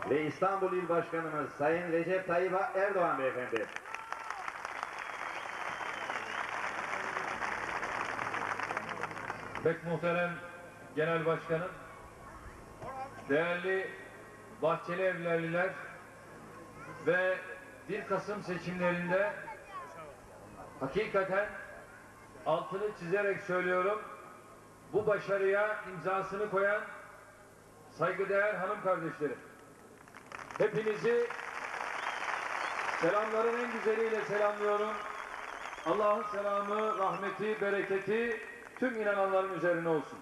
ve İstanbul İl Başkanımız Sayın Recep Tayyip Erdoğan Beyefendi. Pek muhterem Genel Başkanım, değerli Bahçeli Evlerliler ve 1 Kasım seçimlerinde hakikaten altını çizerek söylüyorum, bu başarıya imzasını koyan saygıdeğer hanım kardeşlerim, hepinizi selamların en güzeliyle selamlıyorum. Allah'ın selamı, rahmeti, bereketi tüm inananların üzerine olsun.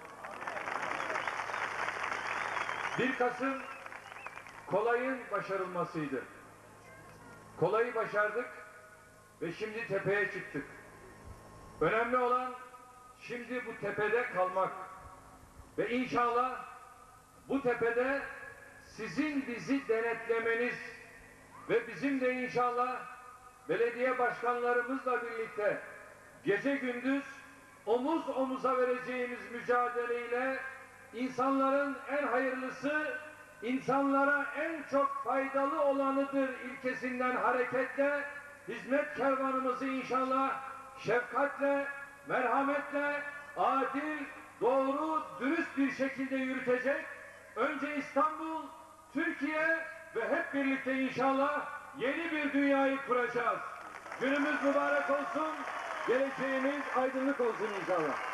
1 Kasım kolayın başarılmasıydı. Kolayı başardık ve şimdi tepeye çıktık. Önemli olan şimdi bu tepede kalmak. Ve inşallah bu tepede sizin bizi denetlemeniz ve bizim de inşallah belediye başkanlarımızla birlikte gece gündüz omuz omuza vereceğimiz mücadeleyle insanların en hayırlısı, insanlara en çok faydalı olanıdır ilkesinden hareketle hizmet kervanımızı inşallah şefkatle, merhametle, adil, doğru, dürüst bir şekilde yürütecek. Önce İstanbul, Türkiye ve hep birlikte inşallah yeni bir dünyayı kuracağız. Günümüz mübarek olsun, geleceğimiz aydınlık olsun inşallah.